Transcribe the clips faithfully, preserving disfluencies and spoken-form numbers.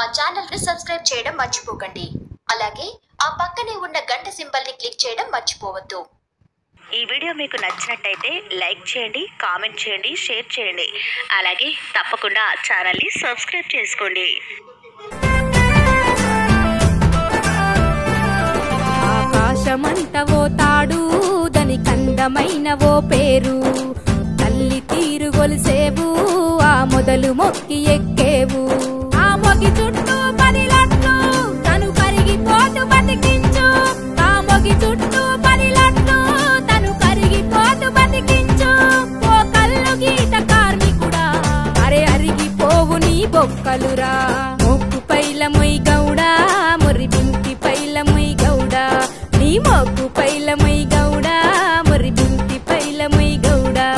Channel ని subscribe చేయడం మర్చిపోకండి. అలాగే ఆ పక్కనే ఉన్న గంట సింబల్ ని క్లిక్ చేయడం మర్చిపోవద్దు. ఈ వీడియో మీకు నచ్చినట్టయితే లైక్ చేయండి, కామెంట్ చేయండి, షేర్ చేయండి. అలాగే తప్పకుండా ఛానల్ ని సబ్స్క్రైబ్ చేసుకోండి. ఆకాశమంటవో తాడు దని కందమైనవో పేరు, తల్లి తీరు గొలిసేవు ఆ మొదలు మొక్కి ఎక్కేవు. ఆ మొగి చుట్టూ పదిలట్లు తను కరిగిపోతూ బతికించు, ఆ మొగి చుట్టూ పదిలట్లు తను కరిగిపోతూ బతికించు. ఓ కల్లు గీత కార్మికుడా అరే అరిగిపోవు నీ బొక్కలురా. మొక్కు పైలమొయ్ గౌడా మురి బింటి పైలమొయ్ గౌడా, నీ మొక్కు పైలమొయ్ గౌడా మురి బింటి పైలమొయ్ గౌడా.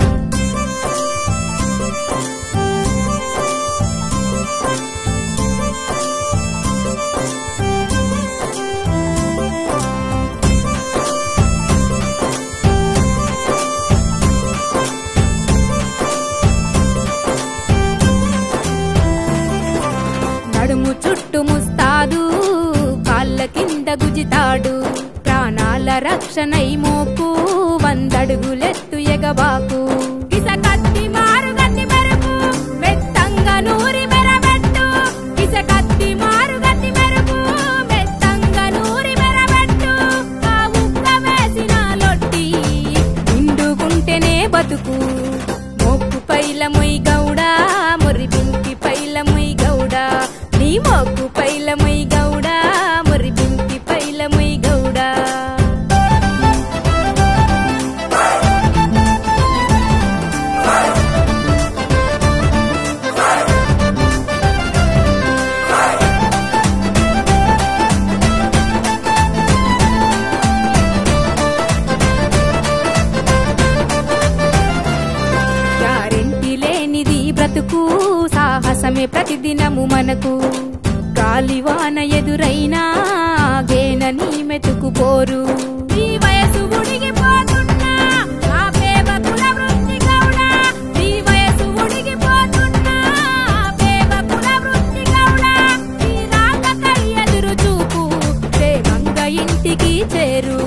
నడుము చుట్టు ముస్తాదు కాళ్ళ కింద గుజితాడు, ప్రాణాల రక్షణై మోకు వందడుగులెత్తు ఎగబాకు. కిసకత్తి మారుగత్తి మెరుపు మెత్తంగా నూరి మెరబెట్టు, కిసకత్తి మారుగత్తి మెరుపు మెత్తంగా నూరి మెరబెట్టు. ఆ ఉక్క వేసిన లొట్టి నిండుగుంటేనే బతుకు. మొక్కు పైలమొయ్ గౌడా మురి బింటి పైలమొయ్ గౌడా, నీ మొక్కు పైలమొయ్ గౌడా మురి బింటి పైలమొయ్ గౌడా. గ్యారెంటీ లేనిది బ్రతుకు, సాహసమే ప్రతిదినము మనకు. గాలివాన ఎదురైనా గేనని మెతుకుపోరు. ఈ వయసు ఉడిగిపోతున్నా ఆ పేవకుల వృత్తి గౌడా, ఈ వయసు ఉడిగిపోతున్నా ఆ పేవకుల వృత్తి గౌడా. ఈ రాకకై ఎదురు చూపు క్షేమంగా ఇంటికి చేరు.